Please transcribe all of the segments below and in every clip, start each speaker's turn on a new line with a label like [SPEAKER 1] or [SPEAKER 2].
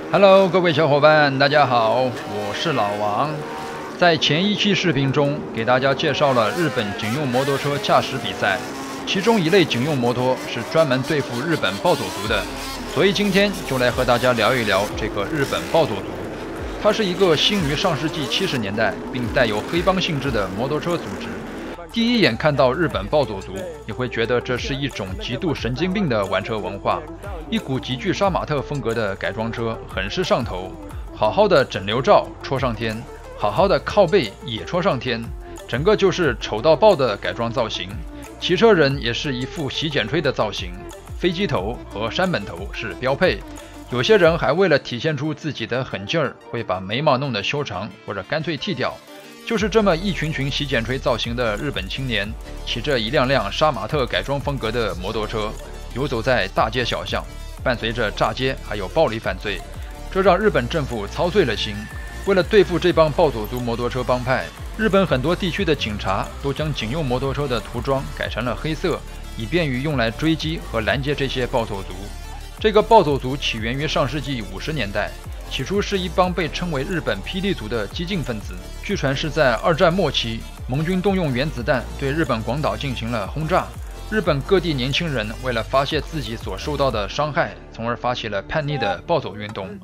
[SPEAKER 1] Hello，各位小伙伴，大家好，我是老王。在前一期视频中，给大家介绍了日本警用摩托车驾驶比赛，其中一类警用摩托是专门对付日本暴走族的，所以今天就来和大家聊一聊这个日本暴走族。它是一个兴于上世纪70年代，并带有黑帮性质的摩托车组织。第一眼看到日本暴走族，你会觉得这是一种极度神经病的玩车文化，一股极具杀马特风格的改装车，很是上头。好好的整流罩戳上天，好好的靠背也戳上天，整个就是丑到爆的改装造型。骑车人也是一副洗剪吹的造型，飞机头和山本头是标配。有些人还为了体现出自己的狠劲儿，会把眉毛弄得修长，或者干脆剃掉。就是这么一群群洗剪吹造型的日本青年，骑着一辆辆杀马特改装风格的摩托车，游走在大街小巷，伴随着炸街还有暴力犯罪，这让日本政府操碎了心。为了对付这帮暴走族摩托车帮派，日本很多地区的警察都将警用摩托车的涂装改成了黑色，以便于用来追击和拦截这些暴走族。这个暴走族起源于上世纪50年代，起初是一帮被称为日本霹雳族的激进分子。据传是在二战末期，盟军动用原子弹对日本广岛进行了轰炸。日本各地年轻人为了发泄自己所受到的伤害，从而发起了叛逆的暴走运动。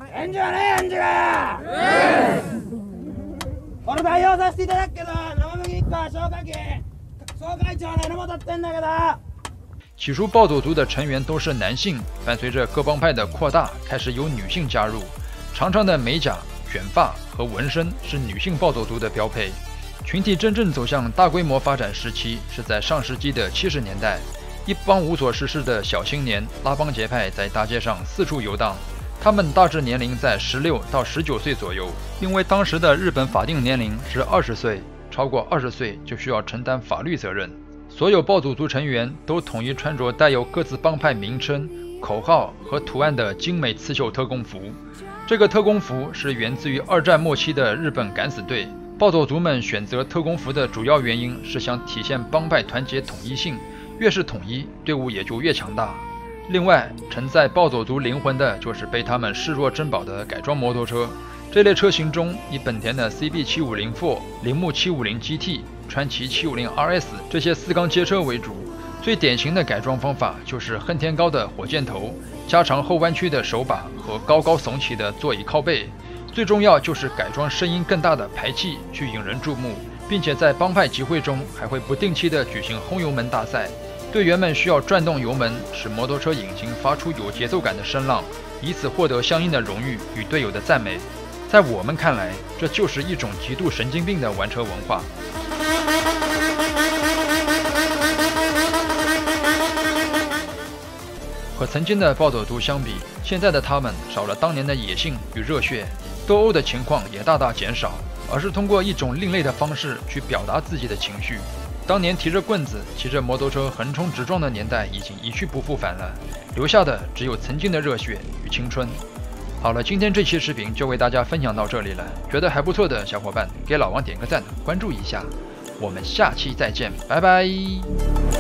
[SPEAKER 1] 起初暴走族的成员都是男性，伴随着各帮派的扩大，开始有女性加入。长长的美甲、卷发和纹身是女性暴走族的标配。群体真正走向大规模发展时期是在上世纪的70年代，一帮无所事事的小青年拉帮结派在大街上四处游荡。他们大致年龄在16到19岁左右，因为当时的日本法定年龄是20岁，超过20岁就需要承担法律责任。所有暴走族成员都统一穿着带有各自帮派名称、口号和图案的精美刺绣特工服。这个特工服是源自于二战末期的日本敢死队。暴走族们选择特工服的主要原因是想体现帮派团结统一性，越是统一，队伍也就越强大。另外，承载暴走族灵魂的就是被他们视若珍宝的改装摩托车。这类车型中，以本田的 CB750-4、铃木750 GT、川崎750 RS 这些四缸街车为主。最典型的改装方法就是恨天高的火箭头，加长后弯曲的手把和高高耸起的座椅靠背。最重要就是改装声音更大的排气，去引人注目，并且在帮派集会中还会不定期的举行轰油门大赛。队员们需要转动油门，使摩托车引擎发出有节奏感的声浪，以此获得相应的荣誉与队友的赞美。在我们看来，这就是一种极度神经病的玩车文化。和曾经的暴走族相比，现在的他们少了当年的野性与热血，斗殴的情况也大大减少，而是通过一种另类的方式去表达自己的情绪。当年提着棍子、骑着摩托车横冲直撞的年代已经一去不复返了，留下的只有曾经的热血与青春。好了，今天这期视频就为大家分享到这里了，觉得还不错的小伙伴给老王点个赞，关注一下。我们下期再见，拜拜。